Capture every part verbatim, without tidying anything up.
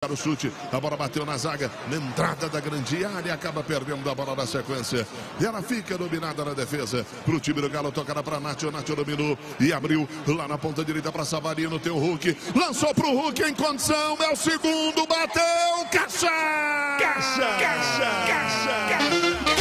O chute, a bola bateu na zaga, na entrada da grande área, acaba perdendo a bola na sequência. E ela fica dominada na defesa. Pro time do Galo, tocará para Nacho, Nacho dominou e abriu lá na ponta direita para Savarino, tem o Hulk. Lançou pro Hulk em condição, é o segundo, bateu, caixa! Caixa! Caixa! Caixa! Caixa!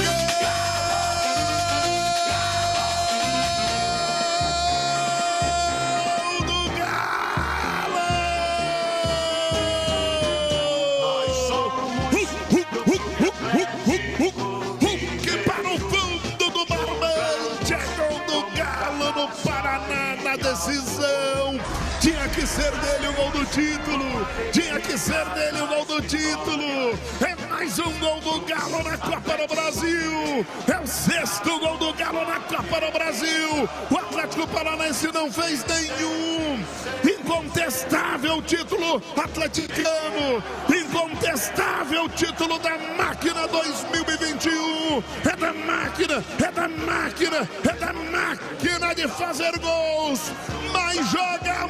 Na decisão, tinha que ser dele o gol do título, tinha que ser dele o gol do título, é mais um gol do Galo na Copa do Brasil, é o sexto gol do Galo na Copa do Brasil, o Atlético Paranaense não fez nenhum, incontestável título atleticano, incontestável título da máquina dois mil e vinte e um, é da máquina, é da máquina, é da máquina de fazer gols, mas joga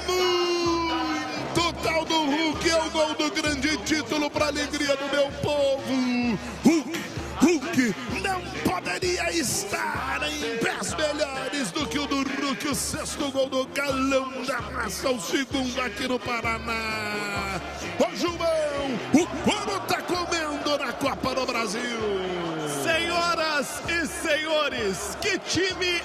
muito, tal do Hulk, é o gol do grande título para alegria do meu povo. Hulk, Hulk não poderia estar em pés melhores do que o do Hulk, o sexto gol do Galão da Massa, o segundo aqui no Paraná. Ô João, o couro tá comendo na Copa do Brasil. Senhoras e senhores, que time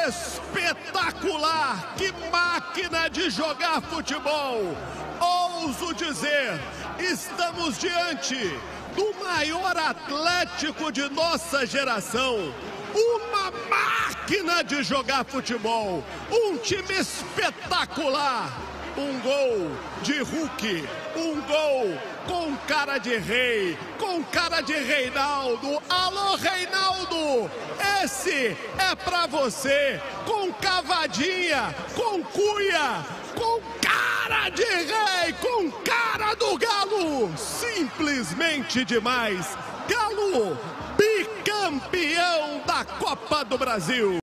espetacular, que máquina de jogar futebol. Ouso dizer, estamos diante do maior Atlético de nossa geração. Uma máquina de jogar futebol, um time espetacular. Um gol de Hulk, um gol com cara de rei, com cara de Reinaldo. Alô, Reinaldo, esse é pra você, com cavadinha, com cuia, com cara de rei, com cara do Galo. Simplesmente demais. Galo, bicampeão da Copa do Brasil.